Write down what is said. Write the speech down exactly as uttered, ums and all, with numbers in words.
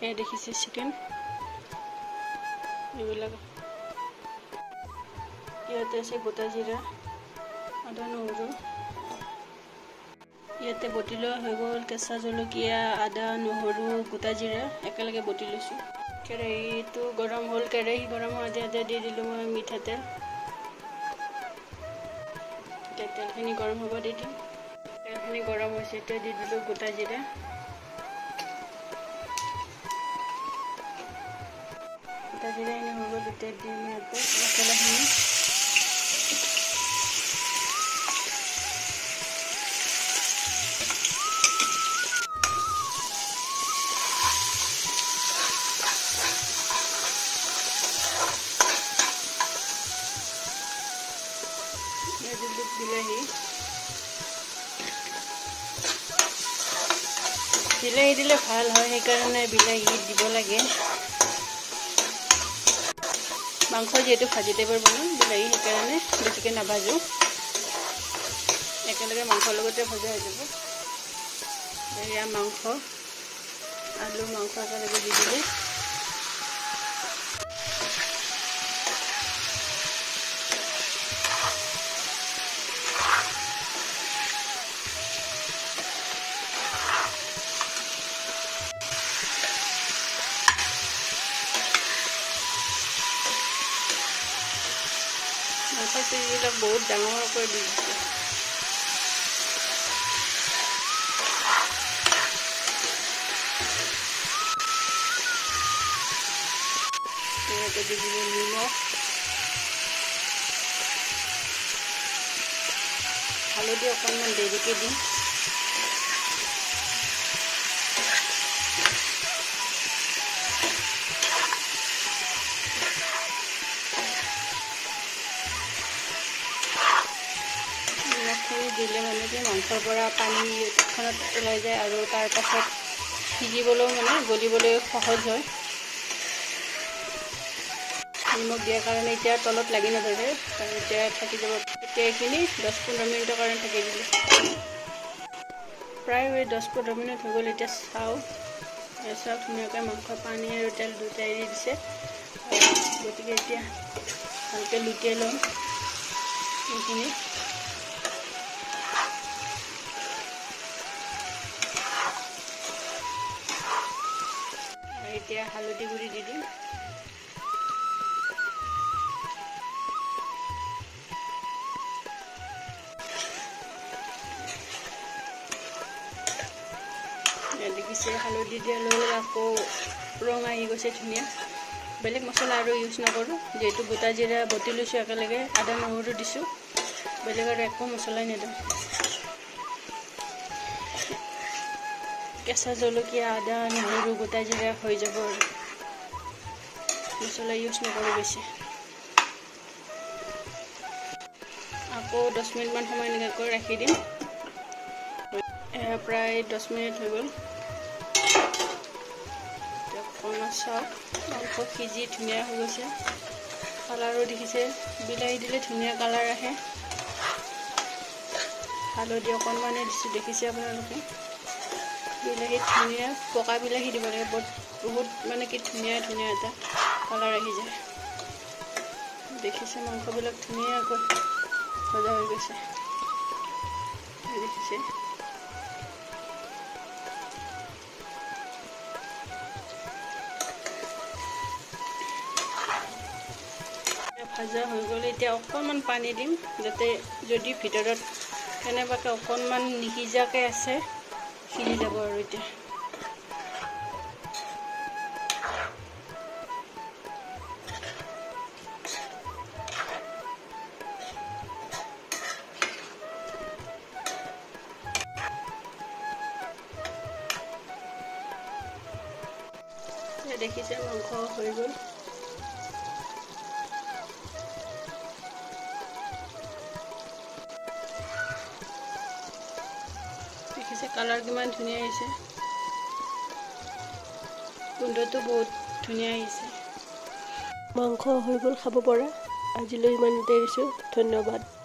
এই দেখিছে চিকেন এইবিলাক ইয়াতে আছে গোটা জিৰা আদা নহৰু ইয়াতে বটি লোৱা হৈ গ'ল কেঁচা জলকীয়া আদা নহৰু গোটা জিৰা একেলগে বটি লৈছোঁ কেৰাহীটো গৰম হ'ল কেৰাহী গৰম হোৱাতে ইয়াতে দি দিলোঁ মই মিঠাতেল তেলখিনি গৰম হ'ব দি দিম তেলখিনি গৰম হৈছে এতিয়া দি দিলোঁ গোটা জিৰা গোটা জিৰা এনে হৈ গ'ল এতিয়া দিম ইয়াতে মছলাখিনি বিলাহী বিলাহী দিলে ভাল হয় সেইকাৰণে বিলাহী দিব লাগে মাংস যেহেতু ভেজিটেবল বনাওঁ বিলাহী সেইকাৰণে বেছিকৈ নাভাজোঁ একেলগে মাংসৰ লগতে ভজা হৈ যাব এয়া মাংস আলু মাংস একেলগে দি দিলে মাংসবিলাক বহুত ডাঙৰকৈ দি দিছে ইয়াতে দি দিলোঁ নিমখ হালধি অকণমান দেৰিকৈ দিম দিলে মানে কি মাংসৰ পৰা পানীখনত ওলাই যায় আৰু তাৰ পাছত সিজিবলৈও মানে গলিবলৈ সহজ হয় নিমখ দিয়াৰ কাৰণে এতিয়া তলত লাগি নধৰে আৰু এতিয়া থাকি যাব এতিয়া এইখিনি দহ পোন্ধৰ মিনিটৰ কাৰণে থাকি দিলোঁ প্ৰায় দহ পোন্ধৰ মিনিট হৈ গ'ল এতিয়া চাওঁ চাওঁ ধুনীয়াকৈ মাংস পানী আৰু তেল দুটাই দি দিছে গতিকে এতিয়া ভালকৈ লুটিয়াই ল'ম এইখিনি এতিয়া হালধি গুড়ি দি দিম দেখিছে হালধি দিয়াৰ লগে আকৌ ৰং আহি গৈছে ধুনীয়া বেলেগ মছলা আৰু ইউজ নকৰোঁ যিহেতু গোটা জিৰা বটি লৈছোঁ একেলগে আদা নহৰু দিছোঁ বেলেগ আৰু একো মছলাই নিদিওঁ কেঁচা জলকীয়া আদা নহৰু গোটা জিৰা হৈ যাব আৰু মছলা ইউজ নকৰোঁ বেছি আকৌ দহ মিনিটমান সময় এনেকৈ ৰাখি দিম প্ৰায় দহ মিনিট হৈ গ'ল অকণমান চাওক মাংস সিজি ধুনীয়া হৈ গৈছে কালাৰো দেখিছে বিলাহী দিলে ধুনীয়া কালাৰ আহে হালধি অকণমানে দিছোঁ দেখিছে আপোনালোকে বিলাহী ধুনীয়া পকা বিলাহী দিব লাগে বহুত বহুত মানে কি ধুনীয়া ধুনীয়া এটা কালাৰ আহি যায় দেখিছে মাংসবিলাক ধুনীয়াকৈ ভজা হৈ গৈছে দেখিছে ভাজা হৈ গ'লে এতিয়া অকণমান পানী দিম যাতে যদি ভিতৰত কেনেবাকৈ অকণমান নিসিজাকৈ আছে সিজি যাব আৰু এতিয়া দেখিছে মাংস হৈ গ'ল দেখিছে কালাৰ কিমান ধুনীয়া আহিছে গোন্ধটো বহুত ধুনীয়া আহিছে মাংস হৈ গ'ল খাব পৰা আজিলৈ ইমানতে এৰিছোঁ ধন্যবাদ।